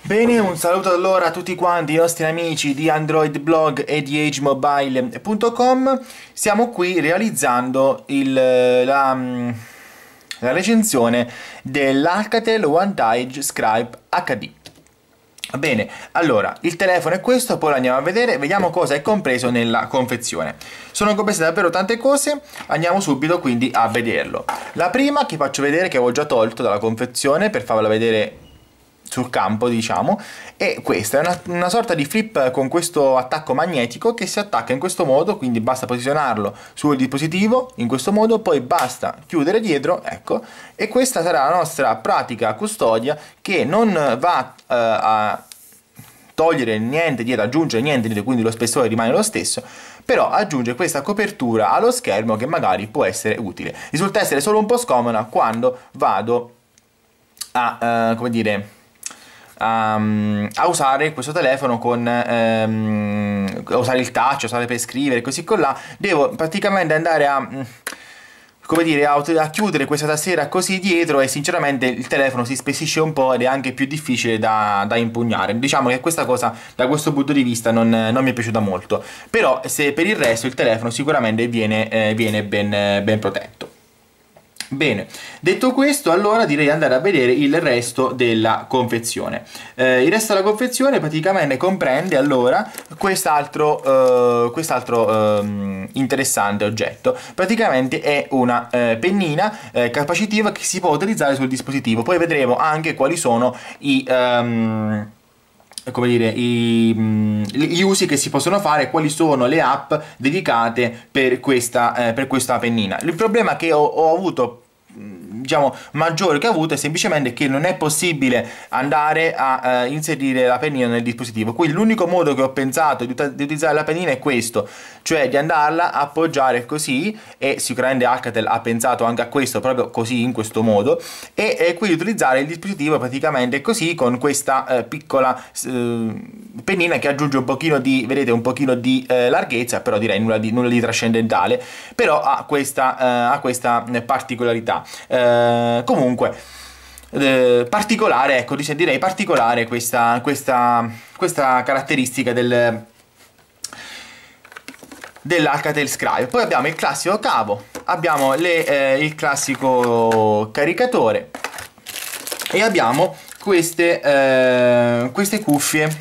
Bene, un saluto allora a tutti quanti i nostri amici di Android Blog e di agemobile.com. Siamo qui realizzando la recensione dell'Alcatel One Touch Scribe HD. Bene, allora, il telefono è questo, poi lo andiamo a vedere, vediamo cosa è compreso nella confezione. Sono comprese davvero tante cose, andiamo subito quindi a vederlo. La prima che faccio vedere, che avevo già tolto dalla confezione per farvela vedere sul campo, diciamo, è questa, è una sorta di flip con questo attacco magnetico che si attacca in questo modo, quindi basta posizionarlo sul dispositivo in questo modo, poi basta chiudere dietro, ecco, e questa sarà la nostra pratica custodia che non va a togliere niente dietro, aggiungere niente dietro, quindi lo spessore rimane lo stesso, però aggiunge questa copertura allo schermo che magari può essere utile. Risulta essere solo un po' scomoda quando vado a, come dire, a usare questo telefono con a usare il touch, usare per scrivere, così con là, devo praticamente andare a come dire, a chiudere questa tastiera così dietro e sinceramente il telefono si spessisce un po' ed è anche più difficile da impugnare. Diciamo che questa cosa da questo punto di vista non mi è piaciuta molto, però se per il resto il telefono sicuramente viene ben protetto. Bene, detto questo, allora direi di andare a vedere il resto della confezione. Il resto della confezione praticamente comprende allora quest'altro interessante oggetto. Praticamente è una pennina capacitiva che si può utilizzare sul dispositivo. Poi vedremo anche quali sono come dire, gli usi che si possono fare, quali sono le app dedicate per questa pennina. Il problema che ho avuto, diciamo, maggiore che ho avuto è semplicemente che non è possibile andare a inserire la pennina nel dispositivo. Quindi l'unico modo che ho pensato di utilizzare la pennina è questo, cioè di andarla a appoggiare così, e sicuramente Alcatel ha pensato anche a questo proprio così, in questo modo, e quindi utilizzare il dispositivo praticamente così, con questa piccola pennina che aggiunge un pochino di, vedete, un pochino di larghezza, però direi nulla di trascendentale, però ha questa particolarità. Comunque particolare, ecco, direi particolare questa caratteristica dell'Alcatel Scribe. Poi abbiamo il classico cavo, abbiamo il classico caricatore e abbiamo queste cuffie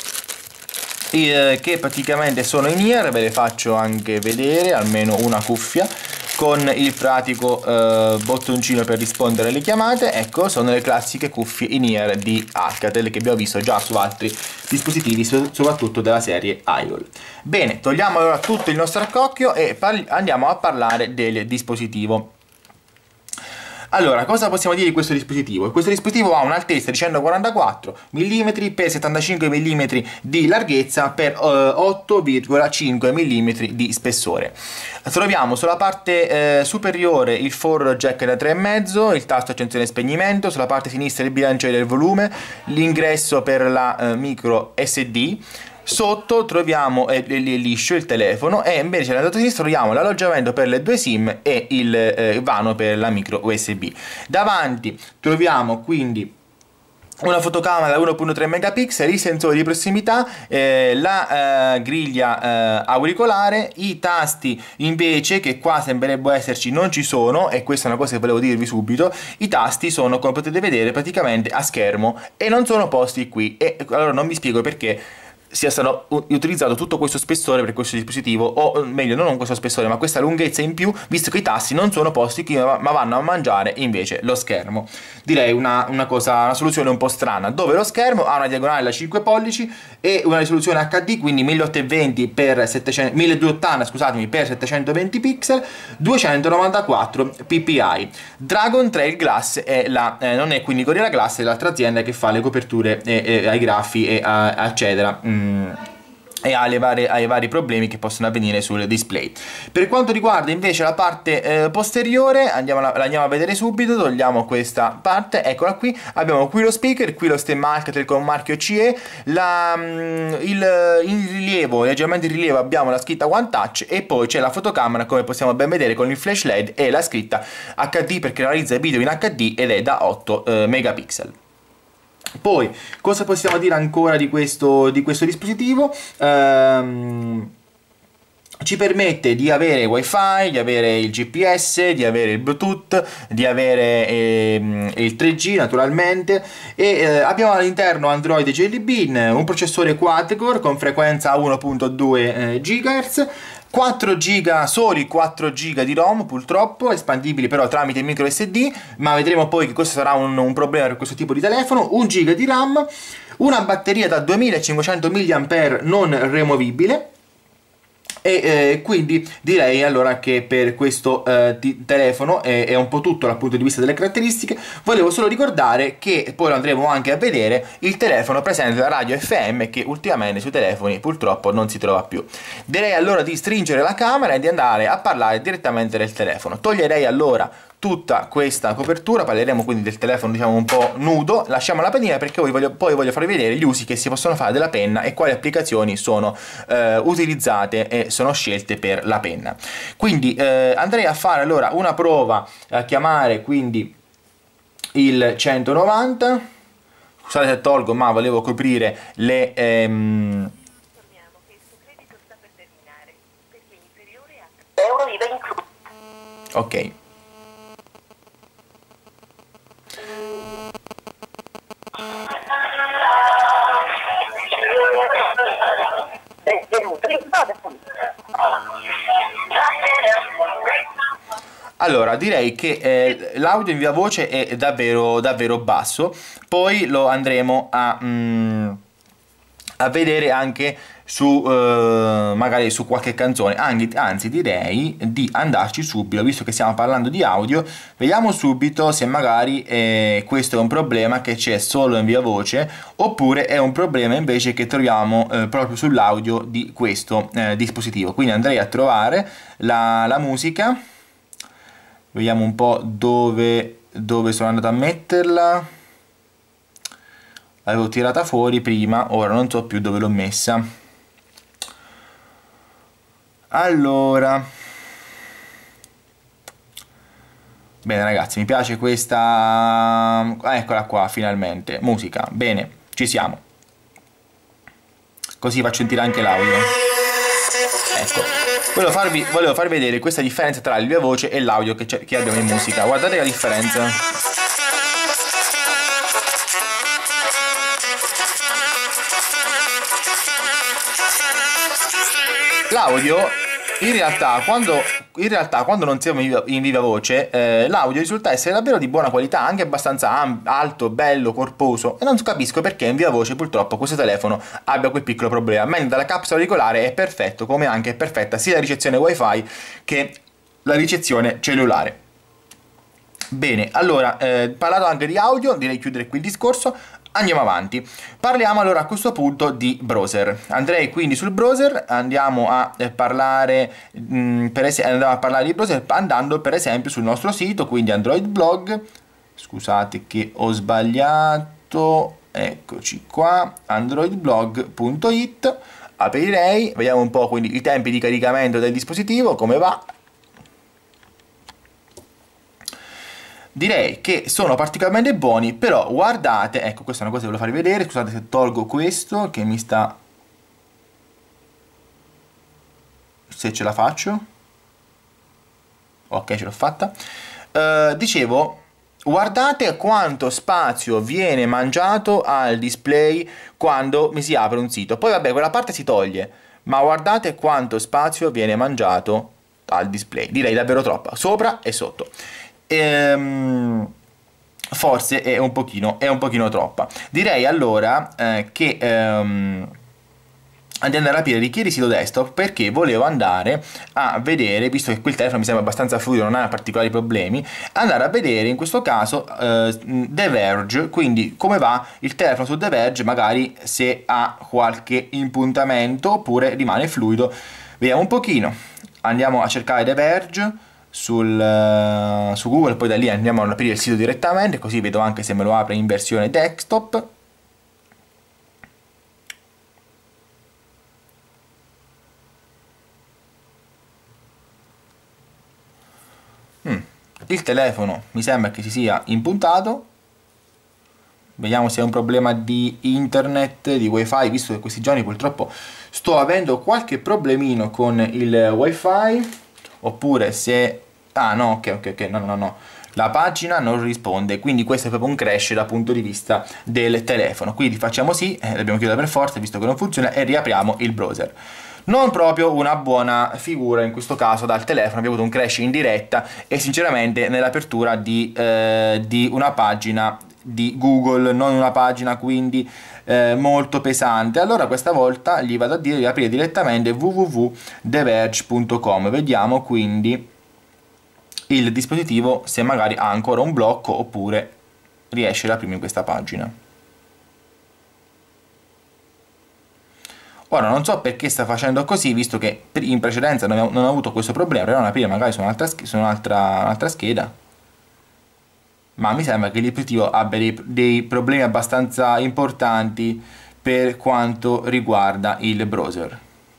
che praticamente sono in ear. Ve le faccio anche vedere, almeno una cuffia con il pratico bottoncino per rispondere alle chiamate. Ecco, sono le classiche cuffie in ear di Alcatel che abbiamo visto già su altri dispositivi, soprattutto della serie iOL. Bene, togliamo allora tutto il nostro accocchio e andiamo a parlare del dispositivo. Allora, cosa possiamo dire di questo dispositivo? Questo dispositivo ha un'altezza di 144 mm per 75 mm di larghezza per 8,5 mm di spessore. Troviamo sulla parte superiore il forro jack da 3,5, il tasto accensione e spegnimento, sulla parte sinistra il bilanciere del volume, l'ingresso per la micro SD. Sotto troviamo liscio il telefono, e invece nel lato sinistro troviamo l'alloggiamento per le due SIM e il vano per la micro USB. Davanti troviamo quindi una fotocamera da 1.3 megapixel, i sensori di prossimità, la griglia auricolare, i tasti invece, che qua sembrerebbe esserci, non ci sono, e questa è una cosa che volevo dirvi subito. I tasti sono, come potete vedere, praticamente a schermo e non sono posti qui, e allora non vi spiego perché sia stato utilizzato tutto questo spessore per questo dispositivo, o meglio, non questo spessore ma questa lunghezza in più, visto che i tasti non sono posti qui ma vanno a mangiare invece lo schermo. Direi una soluzione un po' strana, dove lo schermo ha una diagonale da 5 pollici e una risoluzione HD, quindi 1280, scusatemi, per 720 pixel, 294 ppi. Dragon Trail Glass è non è quindi Gorilla Glass, è l'altra azienda che fa le coperture ai graffi e eccetera, e ai vari problemi che possono avvenire sul display. Per quanto riguarda invece la parte posteriore, andiamo a vedere subito. Togliamo questa parte, eccola qui. Abbiamo qui lo speaker, qui lo stemma Alcatel con marchio CE, il rilievo, leggermente in rilievo abbiamo la scritta One Touch, e poi c'è la fotocamera, come possiamo ben vedere, con il flash LED e la scritta HD perché realizza il video in HD ed è da 8 megapixel. Poi, cosa possiamo dire ancora di questo dispositivo? Ci permette di avere wifi, di avere il GPS, di avere il Bluetooth, di avere il 3G naturalmente, e abbiamo all'interno Android Jelly Bean, un processore quad-core con frequenza 1.2 GHz, 4 giga, soli 4 giga di ROM, purtroppo espandibili però tramite micro SD, ma vedremo poi che questo sarà un problema per questo tipo di telefono. 1 giga di RAM, una batteria da 2500 mAh non removibile. E quindi direi allora che per questo telefono è un po' tutto dal punto di vista delle caratteristiche. Volevo solo ricordare che poi lo andremo anche a vedere, il telefono presente la radio FM, che ultimamente sui telefoni purtroppo non si trova più. Direi allora di stringere la camera e di andare a parlare direttamente del telefono. Toglierei allora tutta questa copertura, parleremo quindi del telefono diciamo un po' nudo, lasciamo la pennina perché poi voglio farvi vedere gli usi che si possono fare della penna e quali applicazioni sono utilizzate e sono scelte per la penna. Quindi andrei a fare allora una prova a chiamare quindi il 190, scusate se tolgo ma volevo coprire le... Ok. Allora, direi che l'audio in viva voce è davvero, davvero basso, poi lo andremo a vedere anche su magari su qualche canzone, anzi direi di andarci subito, visto che stiamo parlando di audio, vediamo subito se magari questo è un problema che c'è solo in viva voce oppure è un problema invece che troviamo proprio sull'audio di questo dispositivo. Quindi andrei a trovare la musica, vediamo un po' dove sono andato a metterla. L'avevo tirata fuori prima, ora non so più dove l'ho messa. Allora, bene ragazzi, mi piace questa, eccola qua finalmente, musica, bene, ci siamo. Così faccio sentire anche l'audio. Ecco, volevo farvi vedere questa differenza tra il viva voce e l'audio che abbiamo in musica. Guardate la differenza. L'audio in realtà quando non siamo in viva voce l'audio risulta essere davvero di buona qualità, anche abbastanza alto, bello, corposo, e non capisco perché in viva voce purtroppo questo telefono abbia quel piccolo problema, mentre dalla capsula auricolare è perfetto, come anche è perfetta sia la ricezione wifi che la ricezione cellulare. Bene, allora, parlato anche di audio, direi di chiudere qui il discorso. Andiamo avanti, parliamo allora a questo punto di browser. Andrei quindi sul browser, andiamo a parlare di browser andando per esempio sul nostro sito, quindi Android Blog. Scusate che ho sbagliato, eccoci qua, androidblog.it. Aprirei, vediamo un po' quindi i tempi di caricamento del dispositivo, come va. Direi che sono particolarmente buoni, però guardate, ecco, questa è una cosa che volevo farvi vedere, scusate se tolgo questo che mi sta... se ce la faccio. Ok, ce l'ho fatta. Dicevo, guardate quanto spazio viene mangiato al display quando mi si apre un sito. Poi vabbè, quella parte si toglie, ma guardate quanto spazio viene mangiato al display. Direi davvero troppo, sopra e sotto. Forse è un pochino troppa. Direi allora che andiamo a rapire chi è di sito desktop, perché volevo andare a vedere, visto che qui il telefono mi sembra abbastanza fluido, non ha particolari problemi, andare a vedere in questo caso The Verge, quindi come va il telefono su The Verge, magari se ha qualche impuntamento oppure rimane fluido. Vediamo un pochino, andiamo a cercare The Verge su Google, poi da lì andiamo ad aprire il sito direttamente, così vedo anche se me lo apre in versione desktop. Il telefono mi sembra che si sia impuntato, vediamo se è un problema di internet, di wifi, visto che questi giorni purtroppo sto avendo qualche problemino con il wifi, oppure se... ah no, ok, no, la pagina non risponde, quindi questo è proprio un crash dal punto di vista del telefono. Quindi facciamo sì, l'abbiamo chiusa per forza visto che non funziona, e riapriamo il browser. Non proprio una buona figura in questo caso dal telefono, abbiamo avuto un crash in diretta e sinceramente nell'apertura di una pagina di Google, non una pagina quindi molto pesante. Allora questa volta gli vado a dire di aprire direttamente www.theverge.com, vediamo quindi il dispositivo se magari ha ancora un blocco oppure riesce ad aprire in questa pagina. Ora non so perché sta facendo così, visto che in precedenza non ho avuto questo problema. Proviamo ad aprire magari su un'altra scheda, ma mi sembra che il dispositivo abbia dei problemi abbastanza importanti per quanto riguarda il browser.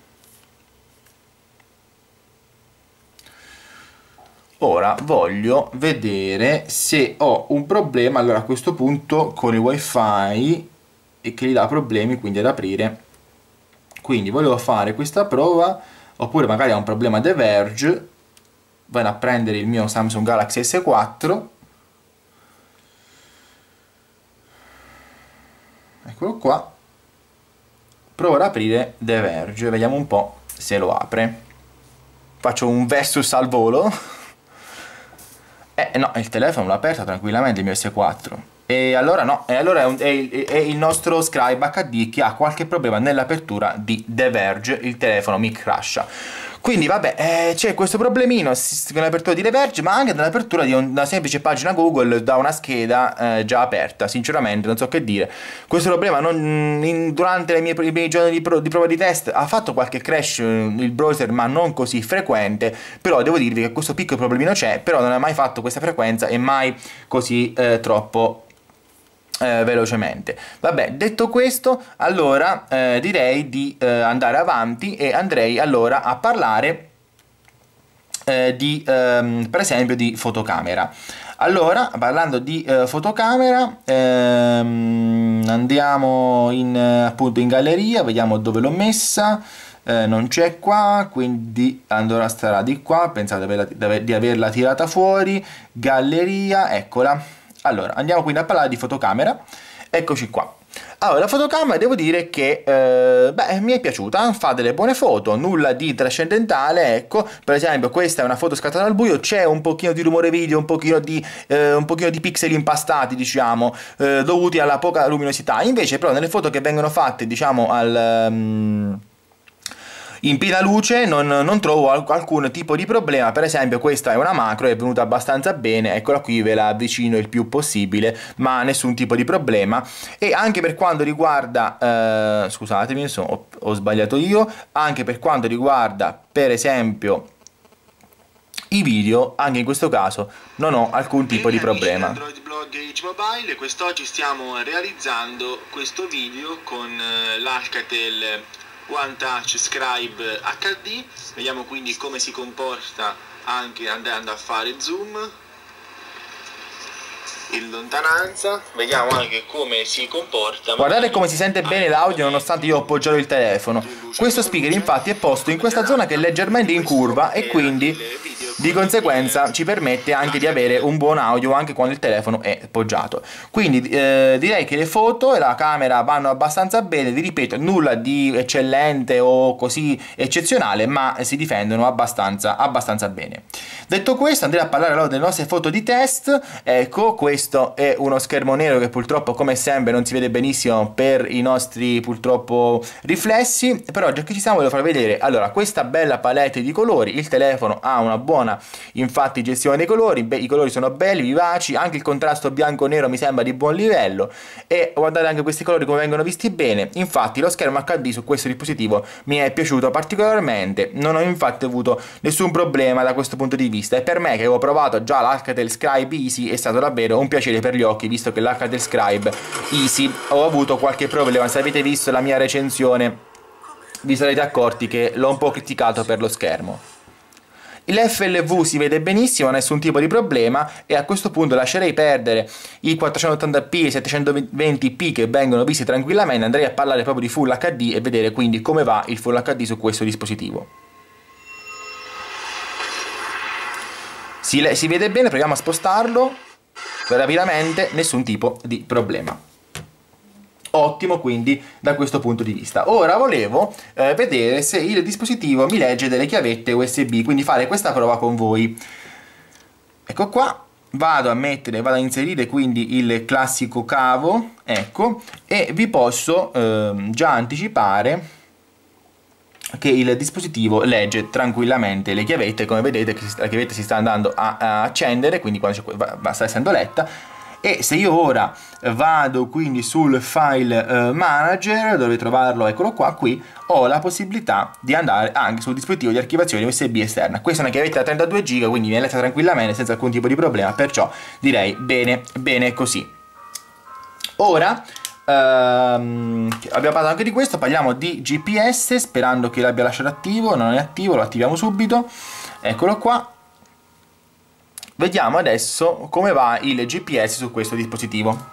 Ora voglio vedere se ho un problema, allora a questo punto, con il wifi e che gli dà problemi quindi ad aprire. Quindi volevo fare questa prova, oppure magari ha un problema The Verge. Vado a prendere il mio Samsung Galaxy S4, eccolo qua, provo ad aprire The Verge, vediamo un po' se lo apre. Faccio un versus al volo. No, il telefono l'ha aperto tranquillamente il mio S4. E allora no, è il nostro Scribe HD che ha qualche problema nell'apertura di The Verge, il telefono mi crasha. Quindi vabbè, c'è questo problemino con l'apertura di The Verge, ma anche nell'apertura di una semplice pagina Google da una scheda già aperta. Sinceramente non so che dire. Questo problema durante i miei giorni di prova di test ha fatto qualche crash il browser, ma non così frequente. Però devo dirvi che questo piccolo problemino c'è, però non ha mai fatto questa frequenza e mai così troppo velocemente. Vabbè, detto questo, allora direi di andare avanti e andrei allora a parlare per esempio di fotocamera. Allora, parlando di fotocamera, andiamo appunto in galleria, vediamo dove l'ho messa. Non c'è qua, quindi allora starà di qua. Pensate di averla tirata fuori. Galleria, eccola. Allora, andiamo quindi a parlare di fotocamera. Eccoci qua. Allora, la fotocamera devo dire che mi è piaciuta, fa delle buone foto, nulla di trascendentale, ecco. Per esempio questa è una foto scattata al buio, c'è un pochino di rumore video, un pochino di pixel impastati, diciamo, dovuti alla poca luminosità. Invece però nelle foto che vengono fatte, diciamo, in piena luce non trovo alcun tipo di problema. Per esempio questa è una macro, è venuta abbastanza bene, eccola qui, ve la avvicino il più possibile, ma nessun tipo di problema. E anche per quanto riguarda, scusatemi, ho sbagliato io, anche per quanto riguarda per esempio i video, anche in questo caso non ho alcun tipo di problema. Android Blog H Mobile, quest'oggi stiamo realizzando questo video con l'Alcatel One Touch Scribe HD. Vediamo quindi come si comporta anche andando a fare zoom in lontananza, vediamo anche come si comporta. Guardate come si sente bene l'audio nonostante io ho appoggiato il telefono. Questo speaker infatti è posto in questa zona che è leggermente in curva e quindi di conseguenza ci permette anche di avere un buon audio anche quando il telefono è poggiato. Quindi direi che le foto e la camera vanno abbastanza bene, vi ripeto, nulla di eccellente o così eccezionale, ma si difendono abbastanza bene. Detto questo, andrei a parlare allora delle nostre foto di test. Ecco, questo è uno schermo nero che purtroppo come sempre non si vede benissimo per i nostri purtroppo riflessi, però già che ci siamo voglio far vedere allora questa bella palette di colori. Il telefono ha una buona infatti gestione dei colori, i colori sono belli, vivaci, anche il contrasto bianco-nero mi sembra di buon livello e guardate anche questi colori come vengono visti bene. Infatti lo schermo HD su questo dispositivo mi è piaciuto particolarmente, non ho infatti avuto nessun problema da questo punto di vista e per me che avevo provato già l'Alcatel Scribe Easy è stato davvero un piacere per gli occhi, visto che l'Alcatel Scribe Easy ho avuto qualche problema. Se avete visto la mia recensione vi sarete accorti che l'ho un po' criticato per lo schermo. L'FLV si vede benissimo, nessun tipo di problema, e a questo punto lascerei perdere i 480p e 720p che vengono visti tranquillamente, andrei a parlare proprio di Full HD e vedere quindi come va il Full HD su questo dispositivo. Si vede bene, proviamo a spostarlo rapidamente, nessun tipo di problema. Ottimo quindi da questo punto di vista. Ora volevo vedere se il dispositivo mi legge delle chiavette USB, quindi fare questa prova con voi. Ecco qua, vado a inserire quindi il classico cavo, ecco, e vi posso già anticipare che il dispositivo legge tranquillamente le chiavette. Come vedete la chiavetta si sta andando a accendere, quindi quando sta essendo letta. E se io ora vado quindi sul file manager, dove trovarlo, eccolo qua, qui ho la possibilità di andare anche sul dispositivo di archiviazione USB esterna. Questa è una chiavetta da 32 GB, quindi viene letta tranquillamente senza alcun tipo di problema, perciò direi bene così. Ora abbiamo parlato anche di questo, parliamo di GPS, sperando che l'abbia lasciato attivo. Non è attivo, lo attiviamo subito, eccolo qua. Vediamo adesso come va il GPS su questo dispositivo.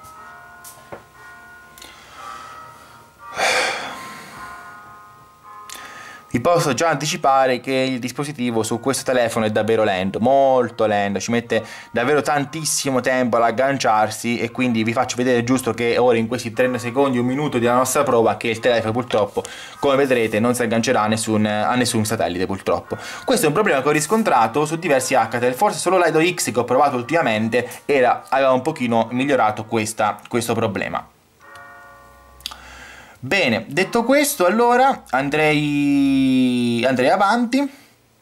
Vi posso già anticipare che il dispositivo su questo telefono è davvero lento, molto lento, ci mette davvero tantissimo tempo ad agganciarsi, e quindi vi faccio vedere giusto che ora in questi 30 secondi, un minuto della nostra prova, che il telefono purtroppo, come vedrete, non si aggancerà a nessun satellite purtroppo. Questo è un problema che ho riscontrato su diversi Alcatel, forse solo l'Ido X che ho provato ultimamente aveva un pochino migliorato questo problema. Bene, detto questo, allora andrei avanti,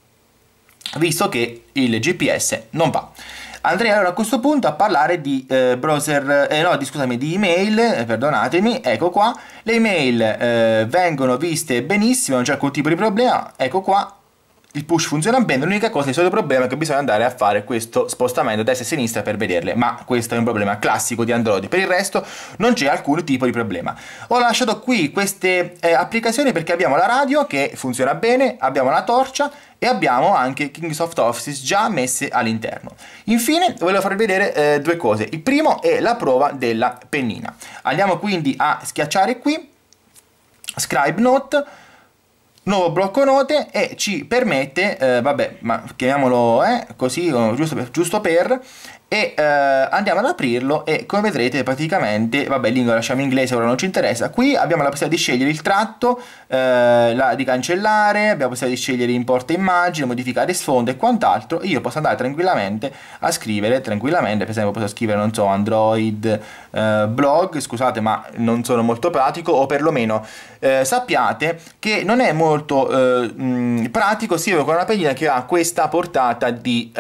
visto che il GPS non va. Andrei allora a questo punto a parlare di di email, perdonatemi, ecco qua. Le email vengono viste benissimo, non c'è alcun tipo di problema, ecco qua. Il push funziona bene, l'unica cosa, il solito problema è che bisogna andare a fare questo spostamento destra e sinistra per vederle, ma questo è un problema classico di Android. Per il resto non c'è alcun tipo di problema. Ho lasciato qui queste applicazioni perché abbiamo la radio che funziona bene, abbiamo la torcia e abbiamo anche Kingsoft Office già messe all'interno. Infine volevo farvi vedere due cose. Il primo è la prova della pennina. Andiamo quindi a schiacciare qui Scribe Note, nuovo blocco note, e ci permette, ma chiamiamolo così, giusto per, e andiamo ad aprirlo, e come vedrete praticamente, lingua lasciamo in inglese, ora non ci interessa. Qui abbiamo la possibilità di scegliere il tratto, di cancellare, abbiamo la possibilità di scegliere importa immagine, modificare sfondo e quant'altro. Io posso andare tranquillamente a scrivere, per esempio posso scrivere, non so, Android blog, scusate ma non sono molto pratico, o perlomeno sappiate che non è molto pratico scrivere con una pennina che ha questa portata di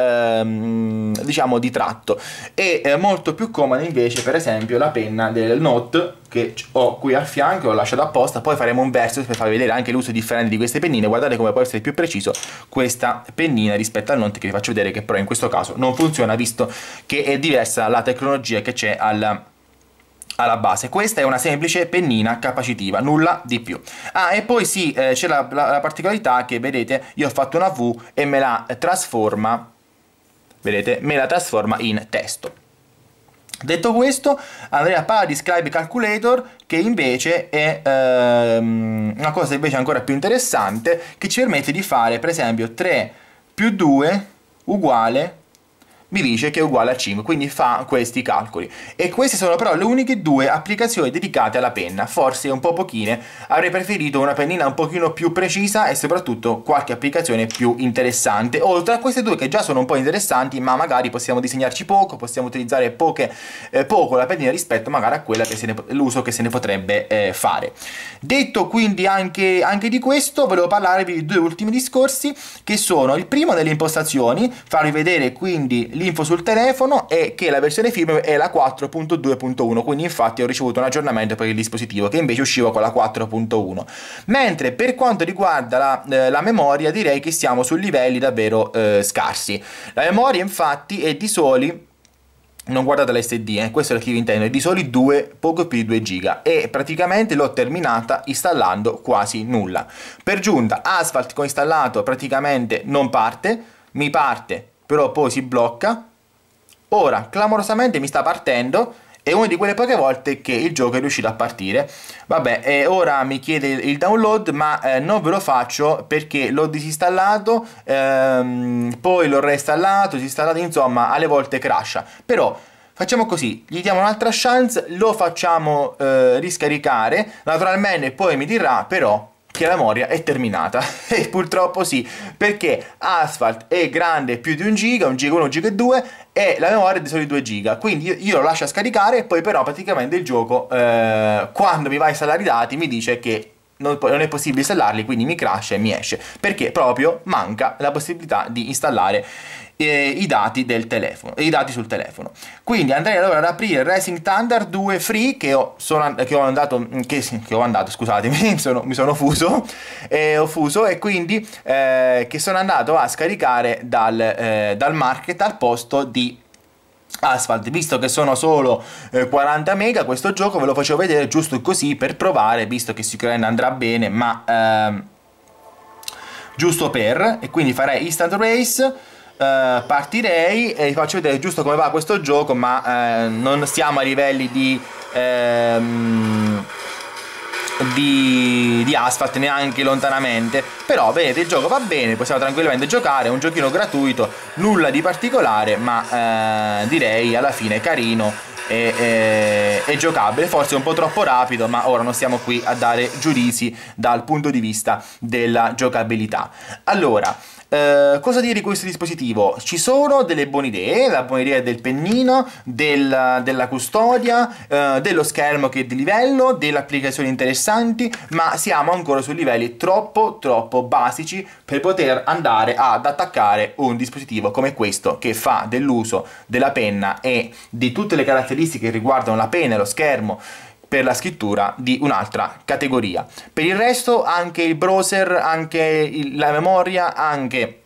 diciamo di tratto. È molto più comoda invece, per esempio, la penna del Note che ho qui al fianco, l'ho lasciato apposta. Poi faremo un verso per farvi vedere anche l'uso differente di queste pennine. Guardate come può essere più preciso questa pennina rispetto al Note, che vi faccio vedere che però in questo caso non funziona, visto che è diversa la tecnologia che c'è alla base. Questa è una semplice pennina capacitiva, nulla di più. E poi sì, c'è la particolarità che, vedete, io ho fatto una V e me la trasforma, vedete, me la trasforma in testo. Detto questo, andrei a parlare di Scribe Calculator, che invece è una cosa invece ancora più interessante, che ci permette di fare, per esempio, 3 più 2 uguale, mi dice che è uguale a 5, quindi fa questi calcoli. E queste sono però le uniche due applicazioni dedicate alla penna, forse un po' pochine. Avrei preferito una pennina un pochino più precisa e soprattutto qualche applicazione più interessante, oltre a queste due che già sono un po' interessanti, ma magari possiamo disegnarci poco, possiamo utilizzare poco la pennina rispetto magari a quella l'uso che se ne potrebbe fare. Detto quindi anche di questo, volevo parlarvi di due ultimi discorsi, che sono il primo delle impostazioni, farvi vedere quindi l'info sul telefono, e che la versione firmware è la 4.2.1, quindi infatti ho ricevuto un aggiornamento per il dispositivo che invece usciva con la 4.1. mentre per quanto riguarda la memoria, direi che siamo su livelli davvero scarsi. La memoria infatti è di soli, non guardate l'SD, questo è il che vi intendo, è di soli poco più di 2 giga, e praticamente l'ho terminata installando quasi nulla. Per giunta Asphalt che ho installato praticamente non parte, mi parte, però poi si blocca. Ora clamorosamente mi sta partendo. È una di quelle poche volte che il gioco è riuscito a partire. Vabbè, ora mi chiede il download, ma non ve lo faccio perché l'ho disinstallato, poi l'ho reinstallato, disinstallato, insomma, alle volte crasha. Però facciamo così, gli diamo un'altra chance, lo facciamo riscaricare, naturalmente poi mi dirà però che la memoria è terminata. E purtroppo sì, perché Asphalt è grande più di 1 giga, 1 giga 1, 1 giga 2, e la memoria è di soli 2 giga. Quindi io lo lascio scaricare e poi però praticamente il gioco quando mi va a installare i dati mi dice che non è possibile installarli, quindi mi crash e mi esce, perché proprio manca la possibilità di installare i dati del telefono, i dati sul telefono. Quindi andrei allora ad aprire Racing Thunder 2 Free che ho andato, scusatemi, mi sono fuso, ho fuso, e quindi che sono andato a scaricare dal market al posto di Asphalt. Visto che sono solo 40 mega, questo gioco ve lo facevo vedere giusto così per provare, visto che sicuramente andrà bene, ma giusto per, e quindi farei Instant Race. Partirei e vi faccio vedere giusto come va questo gioco, ma non stiamo a livelli di Asphalt neanche lontanamente. Però vedete, il gioco va bene, possiamo tranquillamente giocare, è un giochino gratuito, nulla di particolare, ma direi alla fine carino e giocabile. Forse un po' troppo rapido, ma ora non stiamo qui a dare giudizi dal punto di vista della giocabilità. Allora, cosa dire di questo dispositivo? Ci sono delle buone idee, la buona idea del pennino, della custodia, dello schermo che è di livello, delle applicazioni interessanti, ma siamo ancora su livelli troppo basici per poter andare ad attaccare un dispositivo come questo, che fa dell'uso della penna e di tutte le caratteristiche che riguardano la penna e lo schermo per la scrittura di un'altra categoria. Per il resto anche il browser, anche la memoria, anche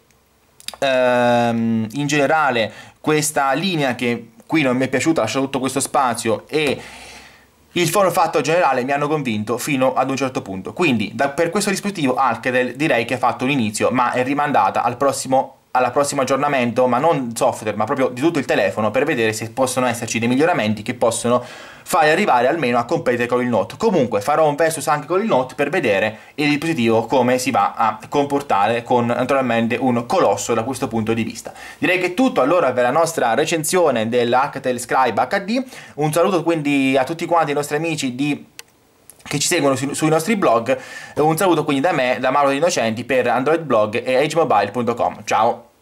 in generale questa linea che qui non mi è piaciuta, lascia tutto questo spazio, e il form factor generale mi hanno convinto fino ad un certo punto. Quindi per questo dispositivo Alcatel direi che ha fatto un inizio, ma è rimandata al prossimo aggiornamento, ma non software, ma proprio di tutto il telefono, per vedere se possono esserci dei miglioramenti che possono fare arrivare almeno a competere con il Note. Comunque farò un versus anche con il Note per vedere il dispositivo come si va a comportare, con naturalmente un colosso da questo punto di vista. Direi che è tutto allora per la nostra recensione dell'Alcatel Scribe HD. Un saluto quindi a tutti quanti i nostri amici che ci seguono sui nostri blog. Un saluto quindi da me, da Mauro Innocenti, per Android Blog e agemobile.com. Ciao!